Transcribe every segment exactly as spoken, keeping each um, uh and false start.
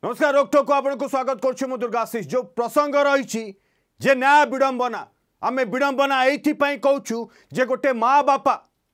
नमस्कार रोकठोक को आपको स्वागत करुँ दुर्गाशीष जो प्रसंग रही जे न्याय विडंबना आम विडंबना ये कहूँ जे गोटे माँ बापा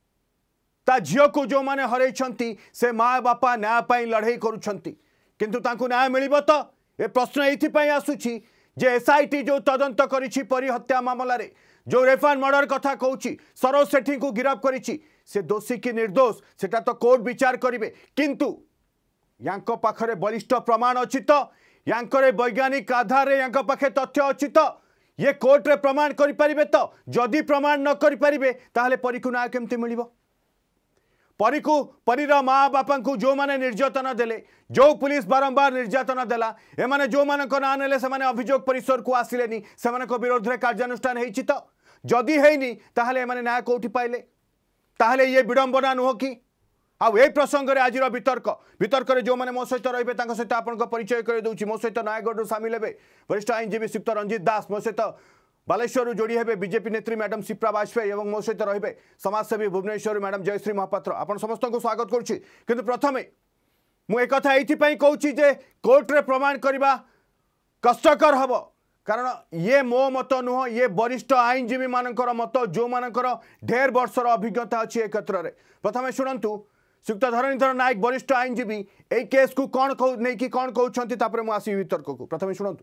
ता झील को जो मैंने हरई से माँ बापा न्याय लड़ाई करुँच न्याय मिल तो ये प्रश्न ये आसूची जे एसआईटी जो तदंत करी परी हत्या मामला रे जो रेप एंड मर्डर कथा कहूँ सरोज सेठी को गिरफ्त करी से दोषी कि निर्दोष सेटा तो कोर्ट विचार करेंगे किंतु यांको पाखरे बलिष्ठ प्रमाण अच्छी तो यांकरे वैज्ञानिक आधार रे यांको पाखे तथ्य अच्छी तो ये कोर्ट रे प्रमाण करि परिबे तो जदि प्रमाण न करि परिबे ताहले परी को न्याय केमती मिलिबो परी को परीर माँ बापा को जो माने निर्यातना देले जो पुलिस बारंबार निर्यातना देला एमाने जो मानक ना नेले से माने अभियोग परिसर को आसिलेनी सेमानक विरोध रे कार्यानुष्ठान हेछि तो जदि हेइनी ताहले एमाने न्याय कोठी पाइले ताहले ये विडंबना नुह कि आउ ए प्रसंग रे आज वितर्क वितर्क रे जो माने मो सहित रहिबे तांको सहित आपनको परिचय कर दउची मो सहित नयागढ़ सामिल हेबे वरिष्ठ आईनजीवी श्रीयुक्त रंजित दास मो सहित बालेश्वर जोड़ी हेबे बीजेपी नेत्री मैडम शिप्रा बाजपेयी एवं मो सहित रहिबे समाजसेवी भुवनेश्वर मैडम जयश्री महापात्र आपण समस्त को स्वागत करुछि किंतु प्रथमे मु एक कथा एथि पई कहूछि जे कोर्ट रे प्रमाण करबा कष्टकर हबो कारण ये मो मत नुह ये वरिष्ठ आईनजीवी मानकर मत जो मानकर ढेर वर्षर अभिज्ञता अच्छी ए क्षेत्र में प्रथमे शुणु श्रीयुक्त धरणीधर नायक वरिष्ठ आईनजीवी ए केस को कौन नहीं कि कौन कहते मुझे वितर्क को प्रथमे शुणु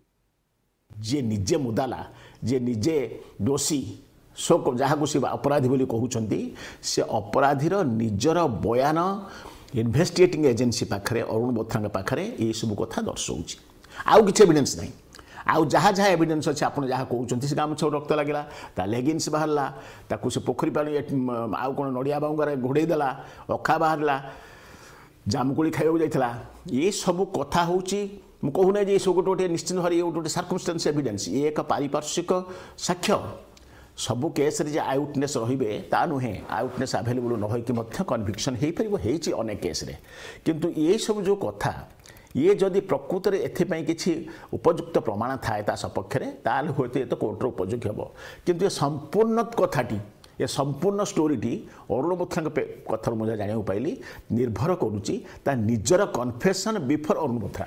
जे निजे मुदाला जे निजे दोषी शोक जहाँ सी अपराधी बोली कहते से अपराधीर निजर बयान इन्वेस्टिगेटिंग एजेंसी पाखरे अरुण बोथरा पाखरे ये सब कथा दर्शाऊँ आउ किसी एविडेंस नहीं आउ जहाँ जहाँ एविडेंस अच्छे आप जहाँ कहते से गामछ रक्त लगे ता लेगिंस बाहरला ताकू से पोखरी पानी आउ कौन नड़िया बांगार घोड़े देला अखा बाहरला जामुकोली खाइबा जाइथला ये सब कथा होची मु कहूना जे सब गोटे निश्चित भाव ये गोटे सर्कमस्टेंस एविडेंस ये एक पारिपार्श्विक साक्ष्य सबू केस रे जे आई विटनेस रहिबे ता नुहे आई विटनेस अवेलेबल न होई कि मध्य कन्विक्शन हेई परिबो हेची अनेक केस रे किंतु ये सब जो कथा ये जदि प्रकृत में एथपाई किसी उपयुक्त प्रमाण थाए ता सपक्ष ताल होते ये तो कोर्टर उपयोगी हम किंतु ये संपूर्ण कथाटी ये संपूर्ण स्टोरीटी अरुण बोथरा कथा मुझे जाना पाइली निर्भर करुच्ची ता निजर कन्फेसन बिफोर अरुण बोथरा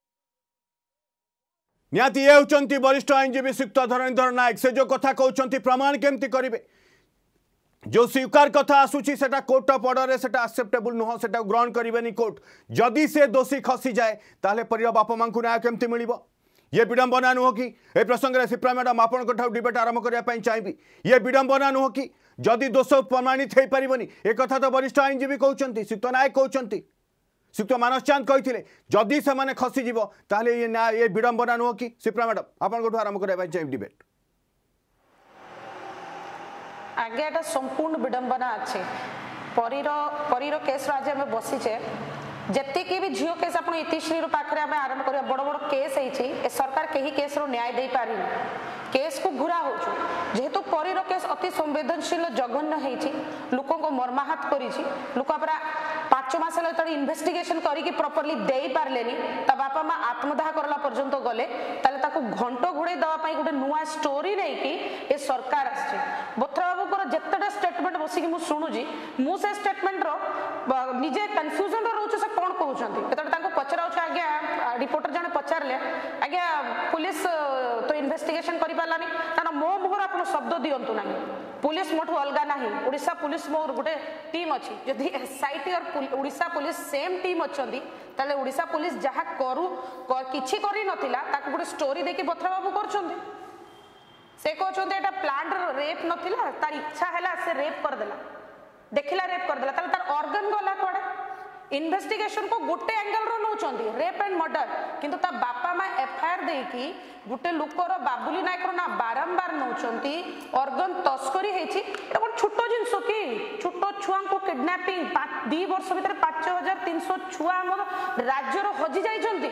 निहाती ये होचंती वरिष्ठ आईनजीवी श्रीयुक्त धरणीधर नायक से जो कथा कहते प्रमाण केमती करेंगे जो स्वीकार कथा आसूची सेटा कोर्ट ऑर्डर सेटा एक्सेप्टेबल नुह सेटा ग्रहण करेनि कोर्ट जदि से दोषी खसी जाए ताहले परिवार बापा मां को न्याय केमती मिलिबो ये विडंबना नुह कि ए प्रसंग रे शिप्रा मैडम आपण को डिबेट आरंभ करबा पई चाहिबी ये विडंबना नुह कि जदि दोष प्रमाणित हे परिबनी ए कथा तो वरिष्ठ आईनजीवी कहउचंती श्रीयुक्त नायक कहउचंती श्रीयुक्त मानस चांद कहिथिले जदि से माने खसी जिवो ताहले ये न्याय ये विडंबना नुह कि शिप्रा मैडम आपण को आरंभ करबा पई चाहिबी डिबेट आगे एटा संपूर्ण विडंबना अच्छे परीर परीर केस आज आम बसीचे जेतिकी भी झील केस आप इतिश्री पाखे आम आरंभ कर बड़ बड़ केस है सरकार कहीं केस रो न्याय दे पारि केस को घुरा हो जेहेतु परीर केस अति संवेदनशील जघन्य होती लोक मर्माहत कर लोक पूरा पांच मस इन्वेस्टिगेशन करके प्रॉपर्ली दे पारे ता बापा माँ आत्मदाह करला पर्यंत गले घंट घोड़े देवाई गोटे नुआ स्टोरी नहीं कि ए सरकार आसी बोथरा बाबू जितेटा स्टेटमेंट बसिक मुझे शुणुची मुझे स्टेटमेंट निजे कन्फ्यूजन रोचे से कौन कहते पचरा आज्ञा रिपोर्टर जन पचारे आज्ञा पुलिस तो इन्वेस्टिगेशन कर पारानी ना मो मुहर आप शब्द दिंतु ना पुलिस मोठू अलग ना ओडिशा पुलिस मोर गोटे टीम अच्छी जदि एसआईटी और ओडिशा पुलिस सेम टीम अच्छा ताले ओडिशा पुलिस जहाँ करू किछि करी नथिला ताको गोटे स्टोरी देखि बोथरा बाबू करछन्ते से कहछन्ते एटा प्लांट रेप नथिला तार इच्छा हैला से रेप कर देला देखिला रेप कर देला ताले तार ऑर्गन गला कोडे इन्वेस्टिगेशन को गोटे एंगल रो नउचंती रेप एंड मर्डर किंतु ता बापा मा एफआईआर देकी गोटे लोकर बाबुली नायक रो ना बारंबार नउचंती ऑर्गन तस्करी हेछि एटा कोन छोटो जिंस की छोटो छुआ को किडनैपिंग दो वर्ष भीतर पांच हजार तीन सौ छुआ हमर राज्य रो हजि जाइछंती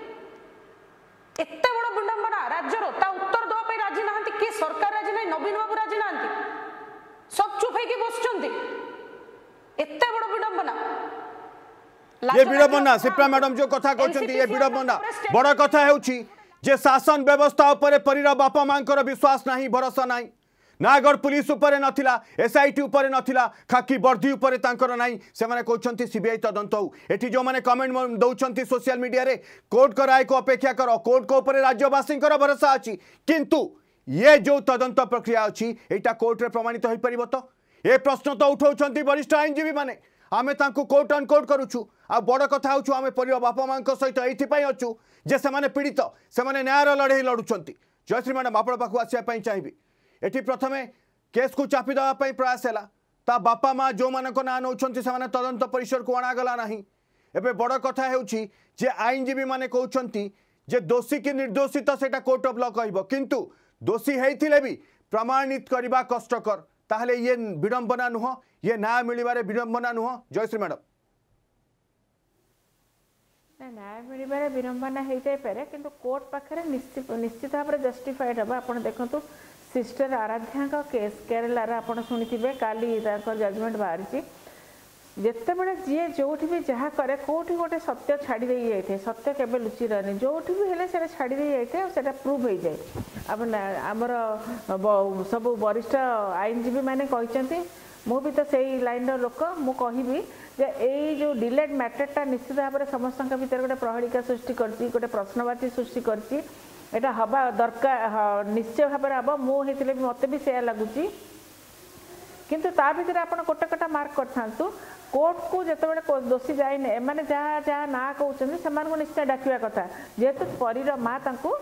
एते बड़ विडंबना राज्य रो ता उत्तर दो पे राजी नाहंती के सरकार राजी नै नवीन बाबू राजी नाहंती सब चुप है कि बसचंती एते बड़ विडंबना ये विडंबना शिप्रा मैडम जो कथा कहते ये विडंबना बड़ कथा होची जे शासन व्यवस्था उपरे परीर बापा मांकर विश्वास नहीं भरोसा नहीं नयागढ़ पुलिस उपरे नथिला एसआईटी उपरे नथिला खाकी वर्दी उपरे तांकर नाही से माने कहउछंती सीबीआई तदंत हो एठी जो माने कमेंट दउछंती सोशल मीडिया रे कोर्ट को राय को अपेक्षा करो कोर्ट को ऊपर राज्यवासी भरोसा अच्छी किंतु ये जो तदंत प्रक्रिया अच्छी एटा कोर्ट रे प्रमाणित हो परिबो तो ए प्रश्न तो उठाउछंती वरिष्ठ आईनजीवी माने आमे तांको कोर्ट अनकोर्ट करूछु आ बड़ कथा होछु आमे परिवार बापा मां सहित एथि पई अछु जे से माने पीड़ित से माने न्याय लड़े लड़ुछंती जयश्री मैडम आपण पाखु आसिया पई चाहिबी एठी प्रथमे केस को चापी देवा पई प्रयास हैला ता बापा मां जो मानक ना नौछंती से माने तदंत परिसर को अणा गला नाही एबे बड़ कथा हेउछि जे आईनजीवी माने कहउछंती जे दोषी की निर्दोषी तो सेटा कोर्ट ऑफ लॉ कहबो किंतु दोषी हेइथिले भी प्रमाणित करबा कष्टकर ताहले ये विडंबना नुह ये न्याय मिलबारे विडंबना नुह जयश्री मैडम न्याय मिलबारे विडंबना हो जाए पारे किंतु कोर्ट पाखे निश्चित निश्चित भाव में जस्टिफाइड हम आप देखो सिस्टर आराध्या केस केरलार आप शुणी काली जजमेंट बाहरी जिते बड़े जी जो भी जहाँ करे कौटी गोटे सत्य छाड़ी दे जाए सत्य केवे लुचि रहे जो भी हेले से छाड़ी दे जाए से प्रूव हो जाए आमर सब वरिष्ठ आईनजीवी मैंने कहते मु भी तो सही लाइन लोक मु कहबी जे यही जो डिलेड मैटरटा निश्चित भाव में समस्त भीतर गोटे प्रहलिका सृष्टि करछि गोटे प्रश्नवाची सृष्टि करछि एटा हवा दरकार निश्चय भाव में हम मुझे मत भी से लगुच किंतु ता भीतर आप गोटे गोटे मार्क कर कोर्ट को जिते दोषी जाए मैंने जहाँ जहाँ ना कहते से निश्चय डाकिया कथा जेहेतु परीर माँ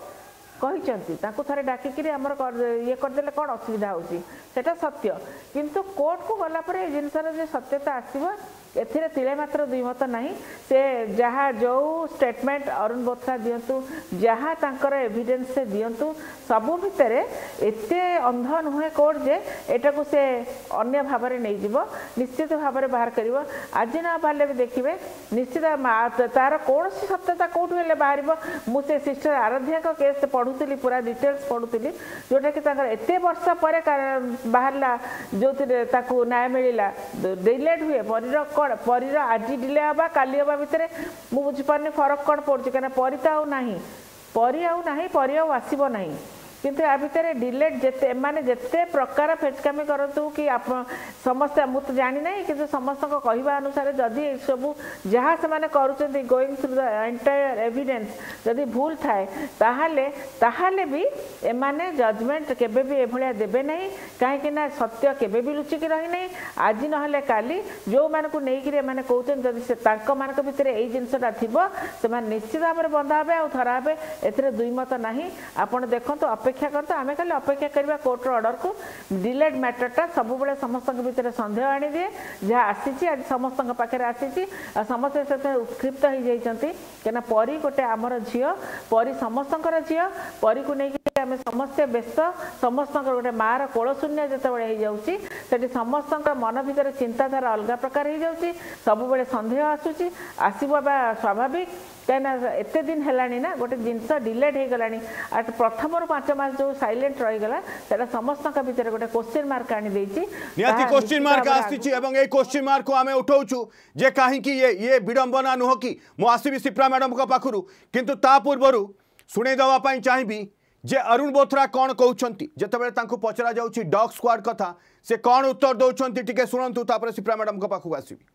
कहते थे डाकिकी आमर ये करदे कौन असुविधा होटा सत्य किंतु कोर्ट को गलापर जिनसर जो सत्यता आसव एथिरे तिले मात्र दुई मत नहीं से जहाँ जो स्टेटमेंट अरुण बोथरा दिंतु जहाँ तांकर एविडेंस से दिंतु सबू भितर एते अंध नुहे कोर्ट जे एटा को से अन्य भाव में नहीं जीव निश्चित भाव में बाहर कर आज ना बाहर भी देखिए निश्चित तार कौन सत्यता कौटू हेले बाहर मुझे सिस्टर आराध्या का केस पढ़ुली पूरा डिटेल्स पढ़ुली जोटा कि एत वर्ष पर बाहरला जो न्याय मिलला डिलेड हुए परीर कौन परीर आज डिले हवा काली हवा भितर मुझे बुझीपारे फरक कौन पड़े कहीं परी तो आउ ना परी आउ ना परी आउ आसब ना किंतु या भितर डिलेट जिते माने जिते प्रकार फेचकामी करतु कि आप समस्त मुझे जानी ना कि समस्त कहवा अनुसार जदि सब जहाँ से माने करुँच going through the entire evidence जदि भूल थाए ताहाले ताहाले भी एमाने जजमेंट केबे भी एभलिया देबे नहीं कहीं ना सत्य केबे भी लुचिकी रही नहीं आज नहले काली जो मान को लेकिन एमाने कहते जदि से तांको मानक भितर एई जिनसटा थिबो से माने निश्चित भाव में बंधा हे आ धरा हे एथिरे दुई मत नहीं आपण देखंतु अपेक्षा करते आम खाली अपेक्षा करवा कोर्टर ऑर्डर को डिलेड मैटरटा सब बड़े समस्त भितर सन्देह आनी दिए जहाँ आसी आज समस्त पाखे आसी समस्ते से उत्क्षिप्त हो जाती कहीं परी गोटे आमर झील परी समस्त झी परी को लेकिन आम समस्ते व्यस्त समस्त गोटे मार कोल शून्य जिते हो जाती समस्त मन भर चिंताधारा अलग प्रकार हो जाती सब बड़े सन्देह आसूसी आसवा स्वाभाविक कहीं एत दिन है ना गोटे जिनस डिलेड हो गला प्रथम पांच मास जो साइलेंट रहीगला से समस्त भीतर गोटे क्वेश्चन मार्क आनी निहाती क्वेश्चन मार्क आसी एवं ए क्वेश्चन मार्क को आमे उठाउछु जे काहे कि ये ये विडंबना नुह कि मु आसीबी सिप्रा मैडम को पाखरु किंतु ता पूर्वरु सुने दवा पई चाहिबी जे अरुण बोथरा कौन कहउछंती जेतेबेले तांको पचरा जाउछि डॉग स्क्वाड कथा से कौन उत्तर दउछंती टिके सुनंतु तापर सिप्रा मैडम को पाखु आसीबी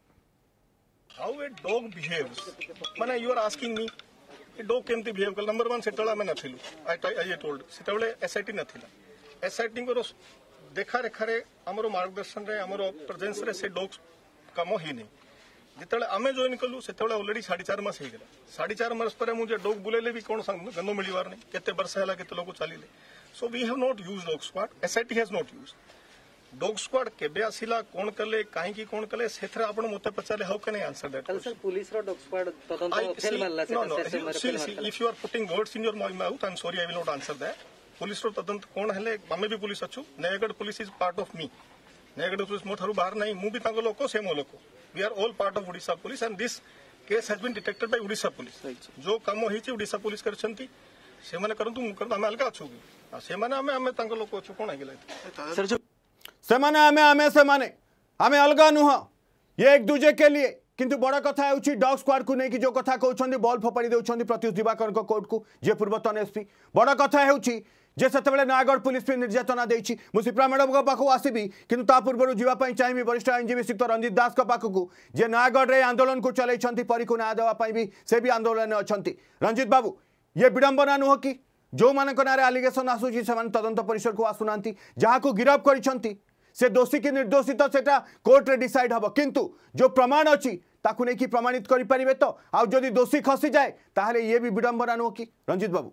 How a dog behaves. माने you are asking me a dog केमती behave कर नंबर वन सेटला में नथिलु I I told सेटले एसआईटी नथिला एसआईटी को देखा रेखा रे हमरो मार्गदर्शन रे हमरो प्रेजेंस रे से डॉग काम ही नहीं जितले आमे जॉइन कलु सेतले ऑलरेडी साढ़े चार मास हे गेला साढ़े चार मास पर मुझे डॉग बुलेले भी कोन गंदो मिलिवार नहीं केते वर्ष हला केते लोग चलीले so we have not used dog squad SIT has not used dog squad केबे आसिला कोन कले काहे की कोन कले सेथरे आपण मते पचाले how can I answer that sir police रो डॉग स्क्वाड तदंत फेल मानला से if you are putting words in your mouth I am sorry I will not answer that police रो तदंत कोन हेले मामे भी पुलिस अछु Nayagarh police is part of me Nayagarh police मो थारु बाहर नहीं मु भी तांको लोको से मो लोको we are all part of Odisha police and this case has been detected by Odisha police जो काम होईची ओडिशा पुलिस करछंती से माने करंतु मु करंतु हम अलगा अछु से माने हमें हमें तांको लोको अछु कोन आगिला सर जो से माने हमें हमें से माने हमें अलगा नुह ये एक दूजे के लिए किंतु बड़ा कथा है डॉग स्क्वाड को नहीं कि जो कथा कहते बॉल फोपाड़ी दे प्रत्युष दिवाकर कोर्ट को जे पूर्वतन एसपी बड़ा कथा है जे से नयागढ़ पुलिस भी निर्यातना देती मुझे मैडम पाखक आसबि कि पूर्व जावाई चाहिए वरिष्ठ आईनजीवी श्रीयुक्त रंजित दास पाखक जे नयागढ़ में आंदोलन को चलती परी को न्याय देवाई भी से भी आंदोलन अच्छा रंजित बाबू ये विडंबना नुह कि जो मान आलिगेसन आसूसी से तदंत परिसर को आसुना जहाँ को गिरफ्त कर से दोषी कि निर्दोषित सेटा कोर्ट रे डिसाइड हम किंतु जो प्रमाण अच्छी ताकू नहीं कि प्रमाणित करें तो आउ जदि दोषी खसी जाए ताहले ये भी विडंबना नुह कि रंजित बाबू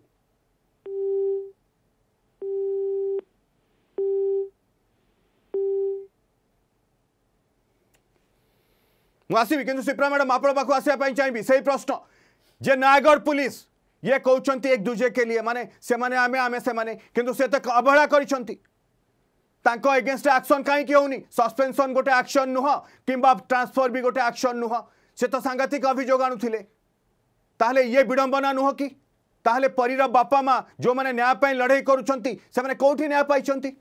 मुझे कि शिप्रा मैडम आप आसवाई चाहिए से प्रश्न जे नयागढ़ पुलिस ये कहते एक दूजे के लिए माने से माने आमे आमे से माने किंतु से तक अवहेला करिसंती तांको अगेंस्ट एक्शन कहीं होनी सस्पेंशन गोटे एक्शन नुह कि ट्रांसफर भी गोटे एक्शन नुह से तो सांघातिक अभियोग आणुथिले ताहले ये विडंबना नुह कि ताहले परीर बापा माँ जो माने न्याय पाई लड़ाई करुछंती से माने कोठी न्याय पाइछंती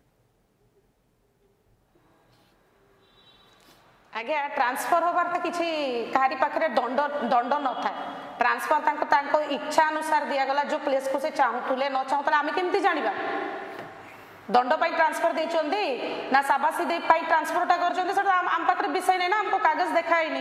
आगे ट्रांसफर होबार तो किसी कहारी पाखे दंड दंड न था ट्रांसफर तांको तांको इच्छा अनुसार दिया गला जो प्लेस को से चाहूले न चाहूले आम केमती जानिबा दंड पाई ट्रांसफर देचंदी ना साबासी दे पाई ट्रांसफरटा करचंदी सेटा आम पाखे विषय नहीं ना हमको कागज देखाइनी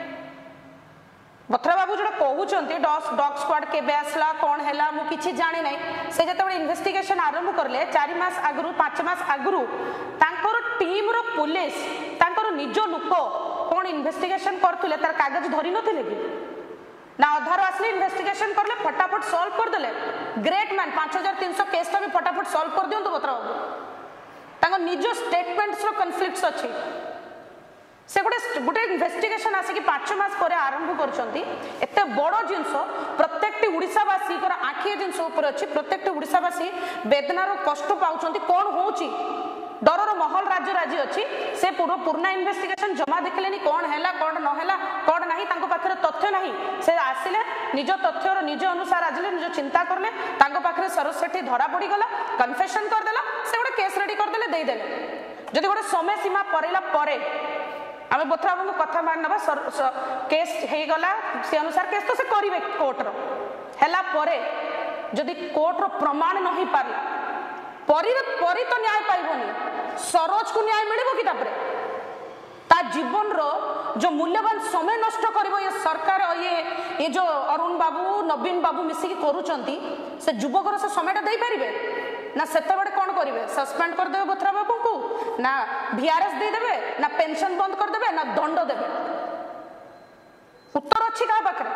बथरा बाबू जो कहते डॉग स्क्वाड केबे आसला कौन है मु किछि जानी नहीं से जब इन्वेस्टिगेशन आरंभ करले चार मास आगु पांच मास आगु तांकर टीम रो पुलिस तांकर निज लोक कौन इन्वेस्टिगेशन करथुले तार कागज धरि नथिले कि ना अधार आसले इन्वेस्टिगेशन करले फटाफट सॉल्व कर देले ग्रेट मैन पांच हजार तीन सौ केस भी फटाफट सॉल्व कर दियंतु बथरा बाबू तांकर निज स्टेटमेंट्स रो कन्फ्लिक्ट्स अछि से गोटे गोटे इन्वेस्टिगेशन आसिक पांच मास पर आरंभ करते बड़ जिनस प्रत्येक ओडिशावासी आखि जिनस अच्छी प्रत्येक ओडिशावासी वेदनार कष्ट पाउछंती कौन होची डर महल राज्य राजी अच्छी से पूरा पूर्ण इन्वेस्टिगेशन जमा देखले कौन है कौन नहला कौन ना पाखे तथ्य ना से आसिले निज तथ्यर निज अनुसार आजिले निज चिंता करले पाखे सरोज सेठी धरा पड़ी गला कन्फेशन करदेला से गोटे केस रेडी करदेले देदेले जदि गोटे समय सीमा परेला परे आम बथरा बाबू कथा मान ना केस हो गला से अनुसार केस तो से करेंगे कोर्टर है परे जदि कोर्टर प्रमाण नहीं पारे परी परी तो न्याय पाइबनी सरोज को न्याय मिले कि तापरे ता जीवन रो जो मूल्यवान समय नष्ट करिवो ये सरकार ये ये जो अरुण बाबू नवीन बाबू मिसिकी करूचंती से युवकर से समयटा दे पारिबे ना सेते बड़े कौन करेंगे सस्पेंड कर देवे बथरा बाबू को ना वीआरएस दे देवे ना पेंशन बंद कर देवे ना दंड देवे उत्तर अच्छी क्या पाखे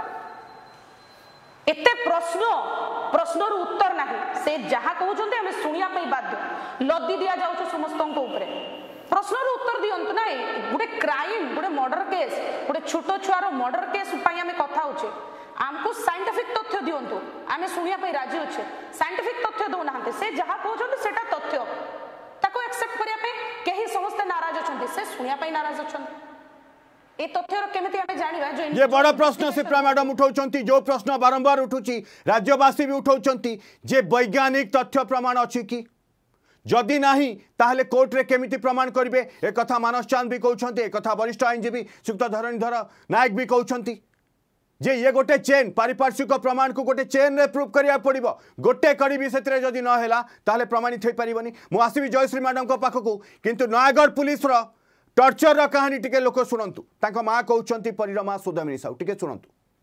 एते प्रश्न प्रश्नर उत्तर नहीं से जहाँ कहते आम शुणा बाध्य लदी दि जाऊँ समस्त प्रश्नर उत्तर दिंतु ना गोटे क्राइम गोटे मर्डर केस गोटे छोट छुआर मर्डर केस आम कथा होचे आमको साइंटिफिक तथ्य दिंतु आम शुणा राजी अच्छे साइंटिफिक तथ्य दौना से जहाँ कहते सेटा तथ्य ताको एक्सेप्ट करने कहीं समस्ते नाराज अच्छा से शुणा नाराज अच्छा ये तथ्यर केमिति हमें जानिबा जो ये बड़ा प्रश्न शिप्रा मैडम उठाउछंती जो प्रश्न बारंबार उठुची राज्यवासी भी उठाउछंती जे वैज्ञानिक तथ्य प्रमाण अछि कि जदि नाही ताहले कोर्ट रे केमिति प्रमाण करिवे ए कथा मानस चांद भी कहउछंती ए कथा वरिष्ठ आईनजीवी सुक्त धरणीधर नायक भी कहउछंती जे ये गोटे चेन पारिपार्श्विक प्रमाण को गोटे चेन रे प्रूफ करिया पड़िबो गोटे कड़ी भी सेतरे जदि न हैला ताहले प्रमाणित होई परिबनी मु आसीबी जयश्री मैडम को पाखकू किंतु नयागढ़ पुलिस रो टर्चर कहानी टिके लोक शुणु तांको माँ कहते परीर माँ सुदामिनी साहू टिके शुणु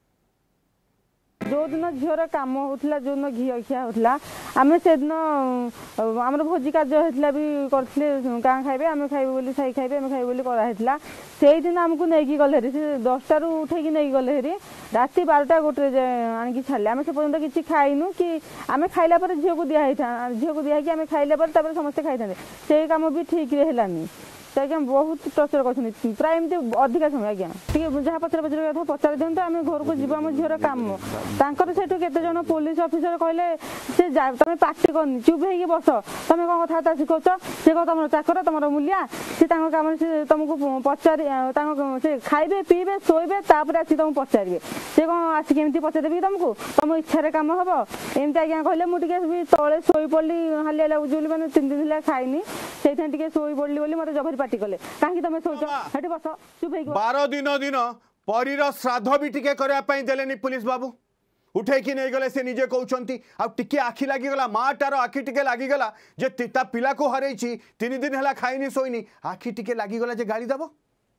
जो दिन झीर कम होता जो दिन घी खिया होता आम से दिन आम भोजी कार्य होता भी करते क्या खाइबे आम खाइबे बोली साई खाइबे आम खाइबे बोली कराइला से दिन आमको नहीं गले हेरी दसटार उठे नहीं गले हेरी राति बारटा गोटे आणिकी छाड़े आम से पर्यटन किसी खाइनु कि आम खाइला झील को दिखाई झील को दिखाई आम खाइला समस्ते खाई से कम भी ठीक है आज्ञा बहुत टर्चर कर प्राय एमती अधिका समय आज्ञा जहाँ पचर पचर कथा पचार दिखाते आम घर को जीव आम झीर कम तर से केते पुलिस ऑफिसर कहले से तुम पार्टी करनी चुप हो बस तुम कौन कथा शिखाच सी कह तुम चाकर तुम मूलिया सी कम से तुमको पचार से खाइबे पीबे शोबे तापर आसी तुमको पचारे सी कौन आसिक एमती पचारे तुमको तुम इच्छा कम हम एमती आज्ञा कहले मुझे तले शोई पड़ी हालिया लगुच बोली मैंने तीन दिन है खाइनी से शोई पड़ी बोली मतलब जबरी पार्टी कले कहीं तुम शोच बस चुप हो बारह दिन दिन परीर श्राद्ध भी टिके करने देलेनी पुलिस बाबू उठे कि नहीं गले से निजे कहते आखि आखि लगिगला माटार आखि टिके लगिगला जे ता पिला को हर तीन दिन है खाईनी शोनी आखि टिके लगिगला जे गाड़ी दब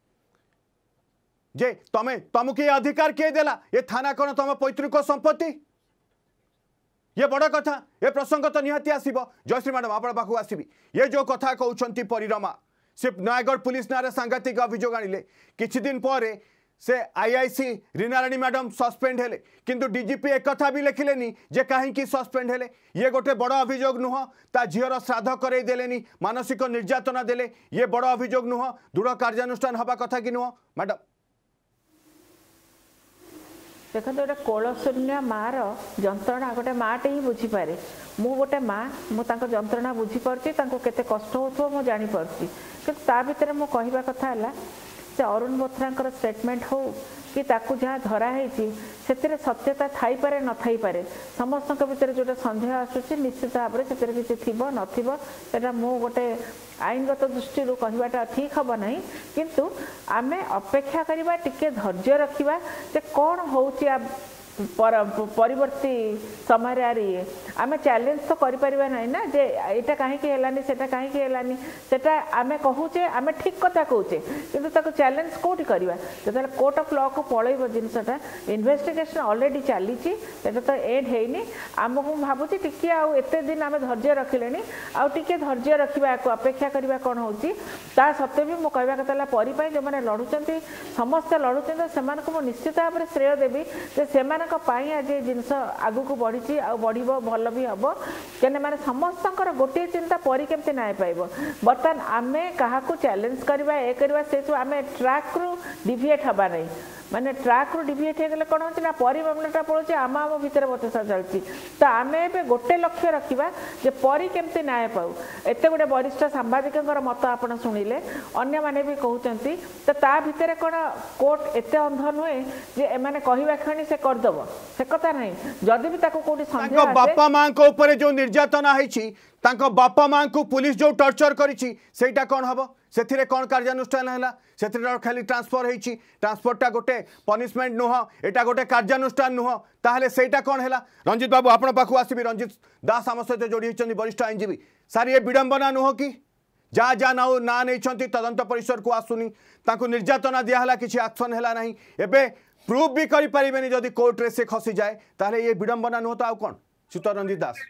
जे तमे तुमको ये अधिकार किए देला ये थाना कौन तुम पैतृक संपत्ति ये बड़ कथा ये प्रसंग तो निहाती आसब जयश्री मैडम आप पाखु आसबि ये जो कथा कहते परिरमा से नयगढ़ पुलिस ना सांघातिक अभियोग आनिले किछि दिन पर से आईआईसी रीनाराणी मैडम सस्पेंड हेले किंतु डीजीपी एक कथा भी लिखिलेनी जे कहीं सस्पेंड हेले ये गोटे बड़ अभियोग नुह ता झीर श्राद्ध करई देलेनी मानसिक निर्यातना देले ये बड़ अभियोग नुह दृढ़ कार्यानुष्ठान हवा कथा कि नुह मैडम देखो गोटे कोलशून्य मार जंत्रणा गोटे माटे ही बुझीपे मु गोटे माँ मुझे जंत्रणा बुझीपारी केते कष्ट हो मु जानीपारी कि ता भर मु कहवा कथा है से अरुण बोथरा स्टेटमेंट हो कि ताकू जहाँ धराई से सत्यता थाईपे न थाईपे समस्त भितर जो सन्देह आसूँ निश्चित भाव से किसी थी ना मु गोटे आईनगत दृष्टि कहवाटा ठीक हम ना किंतु आमे अपेक्षा करवा टिके धैर्य रखा कौन हो परवर्ती समय आए आम चैलेंज तो करें ना जे यहाँ कहीं सेटा कहीं सेटा आम कहूचे आम ठीक कथा कहूचे कि चैलेंज कौटी करवा जो कोर्ट ऑफ लॉ को पलैब जिनसा इन्वेस्टिगेशन ऑलरेडी चली तो एंड है आमको भावुँ टी आते दिन आम धैर्य रखिले आगे धैर्य रखा अपेक्षा करवा कौन हो सत्वे भी मुझे कहवा कथा परी जो मैंने लड़ुंट समस्ते लड़ुंट से निश्चित भाव में श्रेय देवी से आज जिनस आगू बढ़ी आ बढ़ भल भी हम कहीं मैंने समस्त गोटे चिंता परी केमती न्याय पाइब बर्तमान आम क्या चैलेंज करवा ए करवा से सब आम ट्रैक रु डिविएट हवा नहीं माने ट्रैक रु डिविएट हो गले कौन हो ना परी मामलाटा पड़ोचे आम आम भितर बचसा चलती तो आम ए गोटे लक्ष्य रखा जे परी केमती न्याय पाऊ एत गोटे वरिष्ठ सांबादिक मत आप शुणिले अन्य माने भी कहते तो ता भितर कौन कोर्ट एत अंध नुहे जे एमाने कहवा क्षणी से करदेव से कथा नहीं जदि भी कौटी संदेह बापा माँ को ऊपर जो निर्यातना है बापा माँ को पुलिस जो टर्चर करिछि सेटा कौन हम से कौन कार्यानुष्ठान है से खाली ट्रांसफर होती ट्रांसफरटा गोटे पनिशमेंट नुह एटा गोटे कार्यानुष्ठान नुह ताहले सेटा कौन है रंजित बाबू आपण पाखु आसबि रंजित दास आम सहित जोड़ी होती वरिष्ठ आईनजीवी सार ये विडंबना नुह कि जहाँ जहाँ ना ना नहीं तदंत परिसर को आसुनी निर्यातना दिहला किसी एक्शन है ना एबे प्रूफ भी करें जदि कोर्ट रे से खसी जाए ताहले ये विडंबना नुह तो आउ कौन शीतल रंजित दास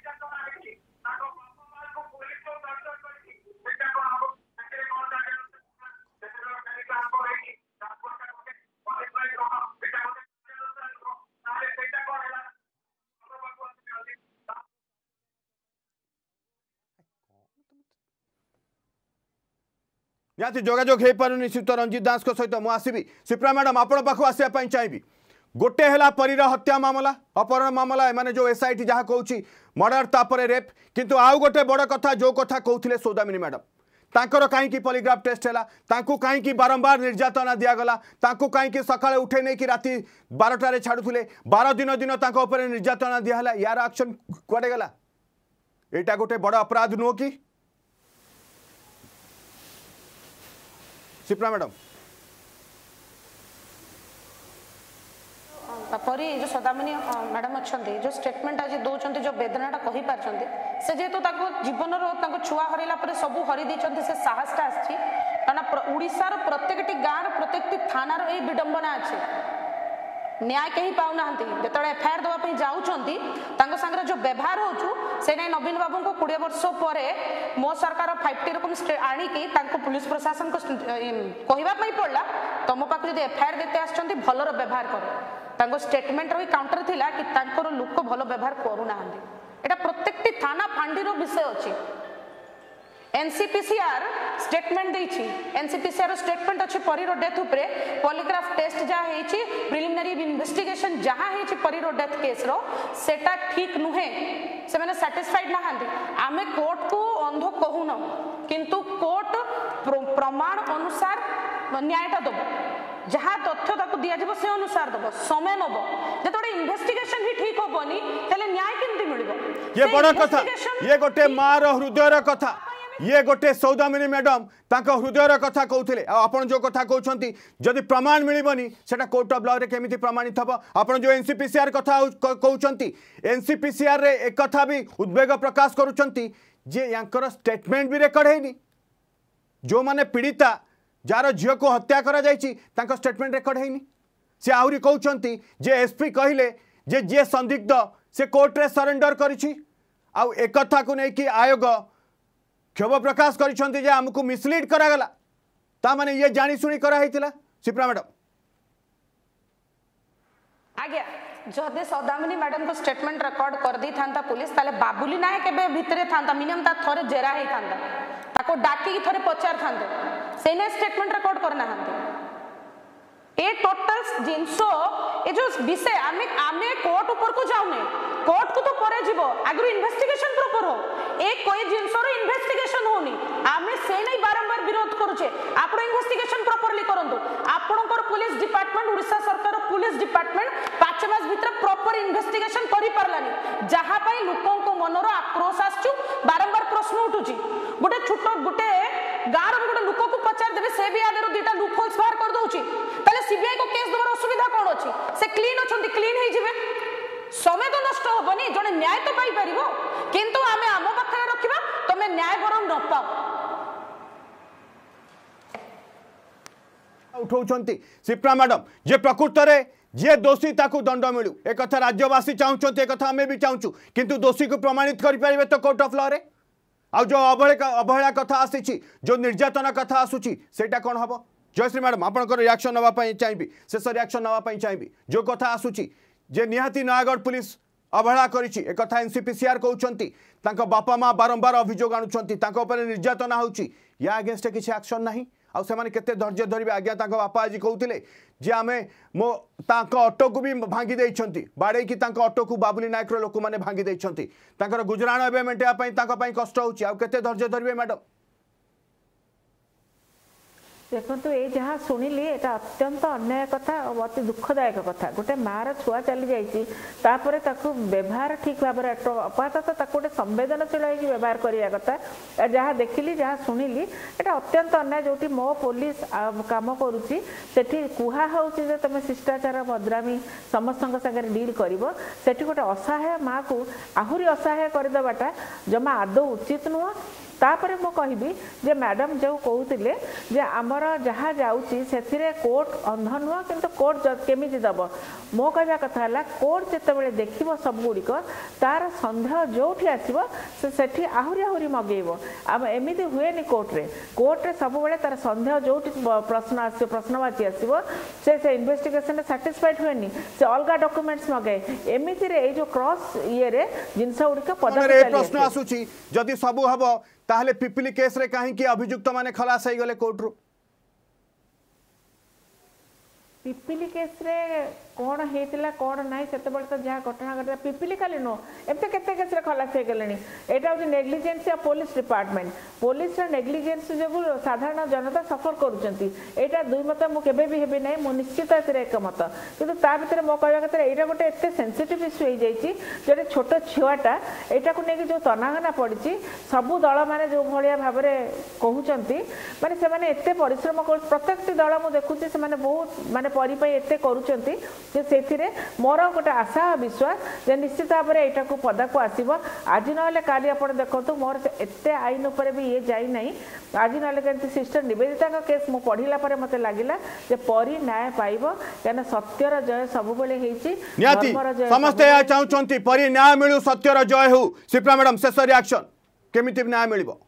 निहाती जोगाजोग हो पारुनी शीत रंजित दास सहित मुझे आसबि शिप्रा मैडम आपण पाखु आसवाई चाहिए गोटे है परीर हत्या मामला अपहरण मामला एमाने जो एसआईटी जहाँ कहूँ मर्डर तापर रेप किंतु आउ गोटे बड़ कथा जो कथा कहते सौदामिनी मैडम तांकर कहीं पॉलीग्राफ टेस्ट है कहीं बारंबार निर्यातना दिगला कहीं सकाଳେ उठे नहीं कि राति बारटारे छाड़ुले बार दिन दिन निर्यातना दिहला यार एक्शन कुआडे गला एटा गोटे बड़ अपराध नुह कि शिप्रा मैडम परी जो सदामिनी मैडम अच्छा जो स्टेटमेंट आज दौरान जो वेदनाटा कही पार्टी से जेहेतु जीवन छुआ हरला सब हरी से साहसटा आसना उड़ीसार प्रत्येक गाँव प्रत्येक थानार यही विडंबना अच्छे न्याय कहीं पाऊना जो एफआईआर देवाई जाऊँच जो व्यवहार हो से नहीं नवीन बाबू को कोड़े वर्ष पर मो सरकार फाइव टी रकम आणिकी पुलिस प्रशासन को कहवाई पड़ा तुम पाक जो एफआईआर देते आसछंती भलर व्यवहार कर स्टेटमेंट रही काउंटर थिला कि तांकर लोक भल व्यवहार करूना एटा प्रत्येक थाना फांडी विषय अच्छी एनसीपीसीआर स्टेटमेंट देछि एनसीपीसीआर स्टेटमेंट अच्छे परीर डेथ उपरे पॉलीग्राफ टेस्ट जहाँ होइछि प्रिलिमिनरी इन्वेस्टिगेशन जहाँ होइछि परीर डेथ केस रो सेटा ठीक नुहे से माने सैटिस्फाइड नहांती आमे कोर्ट को अंध कहून किंतु कोर्ट प्रमाण अनुसार न्यायटा दब जहाँ तथ्य ताको दिया जिवो से अनुसार दब समय नब जेतोडे इन्वेस्टिगेशन ही ठीक होबनी तले न्याय केमति मिलिबो ये बड़ कथा ये गोटे मार हृदयर कथा ये गोटे सौदामिनी मैडम तांको हृदयर कथा कहते आपन जो कथा कहते जदि प्रमाण मिलबनी सेटा कोर्ट ऑफ लॉ रे केमिति प्रमाणित हबो आपन जो एनसीपीसीआर कथा कहउचंती एनसीपीसीआर रे एक कथा भी उद्वेग प्रकाश करूचंती जे यांकर स्टेटमेंट भी रेकर्ड हैनी जो माने पीड़िता जार झील को हत्या करा जायछि तांको स्टेटमेंट रेकर्ड हैनी से आहुरी कहउचंती जे एसपी कहिले जे जे संदिग्ध से कोर्ट रे सरेंडर करिछि आउ एक कथा को नै कि आयोग क्षोभ प्रकाश करिसेंती जे हमकु मिसलीड करागला ता माने ये जानी सुनी करा हैतिला सिप्रा मैडम आज्ञा जदि सौदामिनी मैडम को स्टेटमेंट रिकॉर्ड कर दी था पुलिस ताले बाबुली नायक केबे भितरे था मिनिमम ता थोरे जेरा हे था ताको डाकी थोरे पचार था से ने स्टेटमेंट रिकॉर्ड करना हंते ए टोटल जिंसो ए जो विषय आमे आमे कोर्ट ऊपर को जाउने कोर्ट को तो परे जीवो आगु इन्वेस्टिगेशन प्रॉपर हो एक कोई जिंसो रो इन्वेस्टिगेशन होनी आमे से नै बारंबार विरोध करूचे आपण इन्वेस्टिगेशन प्रॉपरली करंतु आपणकर पुलिस डिपार्टमेंट उड़ीसा सरकार पुलिस डिपार्टमेंट पांच मास भीतर प्रॉपर इन्वेस्टिगेशन करि परलानी जहा पई लोकन को मनरो आक्रोश आछू बारंबार प्रश्न उठुची गोटे छोटो गोटे गार में गोटे लोक को पचार देबे से भी आदर दुटा लूप होल्स बाहर कर दोची ताले सीबीआई को केस देबार असुविधा कोन अछि से क्लीन अछंती क्लीन हे जिवे समय तो नष्ट होबनी जने न्याय तो पाई परिबो किंतु आमे आमो पाखरे रखिबा तमे न्याय बरम न पाओ उठाउछंती सिप्रा मैडम जे प्रकृत रे जे दोषी ताकू दंड मिलू एक कथा राज्यवासी चाहूछंती एक कथा हमें भी चाहूछु किंतु दोषी को प्रमाणित करि परिबे तो कोर्ट ऑफ लॉ रे आ जो अवहेला अवहेला कथा आसी जो निर्यातना कथा आसुची सेटा कोन हबो जयश्री मैडम आपनकर रिएक्शन नवा पई चाहिबी शेष रिएक्शन नवा पई चाहिबी जो कथा आसुची जे निहाती नयागढ़ पुलिस अवहेला करिछि एक कथा एनसीपीसीआर कहउचंती तांको बापा मां बारंबार अभियोग आनुचंती तांको ऊपर निर्यातना होउची या अगेंस्ट किछि एक्शन नाही आ से माने केते धैर्य धरिबे आज्ञा तांको बापा आज कहउतिले जे आमे मो तांको ऑटो को भी भांगी देइछंती बाडे की तांको ऑटो को बाबुली नायक रो लोक माने भांगी देइछंती तांकर गुजराण एबे मेंटेया पई तांको पई कष्ट होउची आ केते धैर्य धरिबे मैडम देखो ये जहाँ शुणिली एटा अत्यंत अन्याय कथा और अति दुखदायक कथा गोटे मार छुआ चली जाइए व्यवहार ठीक भाव अपातत गोटे संवेदनशील हो व्यवहार करवा कथा जहाँ देखिली जहाँ शुणिली एटा अत्यंत अन्याय जो मो पुलिस काम करुच्ची कुहा हो तुम शिष्टाचार भद्रामी समस्त सागर डील कर गोटे असहाय माँ को आहरी असहाय करदेवाटा जमा आदौ उचित नुह तापर मु कहबी जे मैडम जो कहते जे आमर जहाँ जाऊँगी से कोर्ट अंध नुह किंतु कोर्ट केमी दब मो कहवा कथा है कोर्ट जिते देख सब गुड़िक तार सन्देह जो आसो से आहरी आहरी मगेब आम एमती हुए कोर्टे कोर्टे सब तार सन्देह जो प्रश्न आस प्रश्नवाची आसो से से इन्वेस्टिगेशन साटिस्फाइड हुए से अलग डॉक्यूमेंट्स मगाए एमती जो क्रॉस ये जिनस गुड़िक प्रश्न आसूची जदि सब हम ताहले पिपिली केस रे कहीं कि अभियुक्त माने खलास हो गले कोर्ट रू पिपिली केस रे कौन होता कौन ना से तो जहाँ घटना घटा पिपिली खाली नुह एमती केते केस रे खलास हो गले यहाँ हूँ negligence police department police negligence जो साधारण जनता सफर करुँचा दुई मत मुझे भी हेबी ना मु निश्चित एकमत कि भर मो कह कथा यहाँ गोटे एत सेनसीटिव इश्यू हो जाए जो छोट छुआटा यहाँ को लेकिन जो तनाघना पड़ी सबू दल मैंने जो भाया भाव में कहते माने से एत परिश्रम कर प्रत्येक दल मुझे देखुची से बहुत माने परी एत करुँच से मोर गोटे आशा विश्वास जे निश्चित भाव में यहाँ को पदा को आसब आज ना काली आप देखो मोर एत आईन उपर भी ये जाई नहीं आज ना सिस्टर निवेदिता का केस मु पढ़ला मत लगिला जे परी न्याय पाइब क्या सत्यर जय सब बेले समस्ते चाहते परी न्याय मिलू सत्यर जय हो सिप्रा मैडम शेष रिएक्शन केमिति न्याय मिलिबो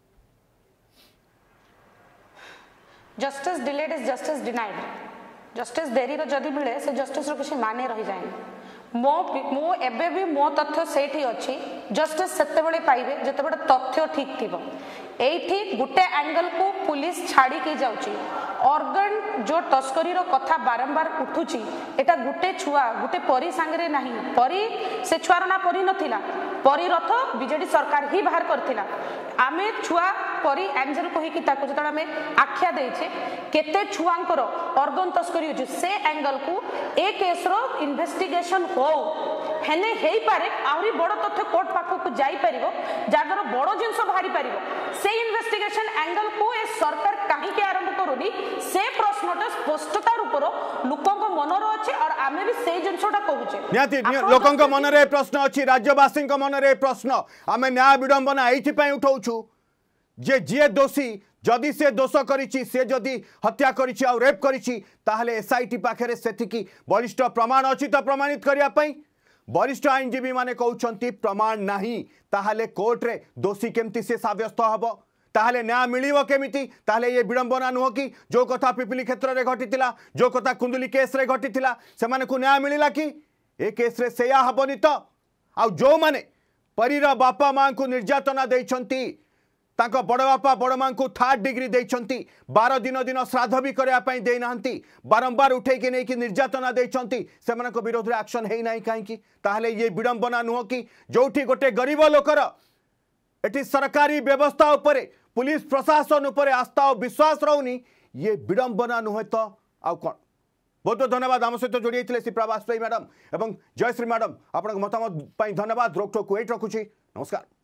justice delayed is justice denied justice देरी रो जदि मिले से जस्टिस रो किसी माने रही जाए मो मो एबे भी मो तथ्य सेठी अछि जस्टिस सेते बेले पाइबे जते बेले तथ्य ठीक थिबो एठी गुटे एंगल को पुलिस छाड़ी के जाउची ऑर्गन जो तस्करी रो कथा बारंबार उठुची एटा गुटे छुआ गुटे परी सांगरे नाही परी से छुआर ना परी नथिला परी रथ बीजेडी सरकार ही बाहर करथिला आमे छुआ परी एंजल कहि कि ताको जतडा में आख्या देछे केते छुआंकर ऑर्गन तस्करी होची से एंगल को ए केस रो इन्वेस्टिगेशन हो हेने हेई पारे आउरी बड़ तथ्य कोर्ट पाखो को जाई परिबो जागर बड़ जिनस बाहरी पारिबो से इन्वेस्टिगेशन एंगल को ए सरकार काहे आरंभ करूनी से प्रश्नटा स्पष्टता रूपर लोकंक मनर अछि और आमे भी से जिनसटा कहूचे नियाती लोकंक मनरे प्रश्न अछि राज्यवासी मनरे प्रश्न आमे न्याय विडंबना एथि पय उठाउछु जे जे दोषी जदि से दोष करिछि से जदि हत्या करिछि और रेप करिछि ताहले एसआईटी पाखरे सेतिकी वरिष्ठ प्रमाण अछि त प्रमाणित करिया पय वरिष्ठ आईनजीवी माने कहउछंती प्रमाण नाही ताहले कोर्ट रे दोषी केमती से साब्यस्त हबो ताहले न्याय मिलिबो केमिति ताहले ये विडंबना नुह कि जो कथा पिपिली क्षेत्र रे घटितिला जो कथा कुंडली केस रे घटितिला से माने को न्याय मिलिला कि ए केस रे सेया हबनी तो आ जो माने परीर बापा मां को निर्यातना देइछंती तांको बड़ बापा बड़ मां को थर्ड डिग्री देइछंती बारह दिन दिन श्राद्ध भी करया पई देई नाहंती बारंबार उठे के नै कि निर्यातना देइछंती सेमान को विरोध रे एक्शन हेई नाही काहे कि ताहले ये विडंबना नुह कि जोठी गोटे गरीब लोकर एटी सरकारी व्यवस्था उपरे पुलिस प्रशासन उपरे आस्था और विश्वास रहउनी ये विडंबना नुह तो आ कोन बहुत बहुत धन्यवाद आम सहित जोड़ी होते शिप्रा बाजपेयी मैडम एवं जयश्री मैडम आपन मतामत धन्यवाद रोकटोक वेट रखुची नमस्कार।